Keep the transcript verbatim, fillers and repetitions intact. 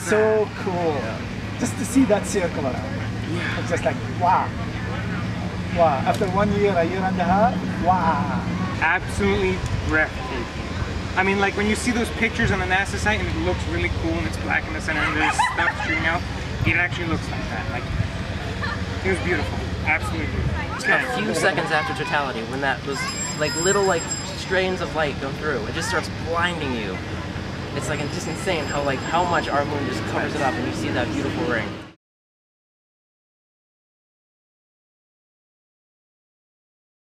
so cool. Yeah. Just to see that circle around. Yeah. It's just like, wow. Wow. After one year, a year and a half, wow. Absolutely breathtaking. I mean, like when you see those pictures on the NASA site and it looks really cool and it's black in the center and there's stuff shooting out, it actually looks like that. Like, it was beautiful. Absolutely beautiful. A few seconds after totality, when that was like little like strains of light go through, it just starts blinding you. It's like it's just insane how like how much our moon just covers it up and you see that beautiful ring.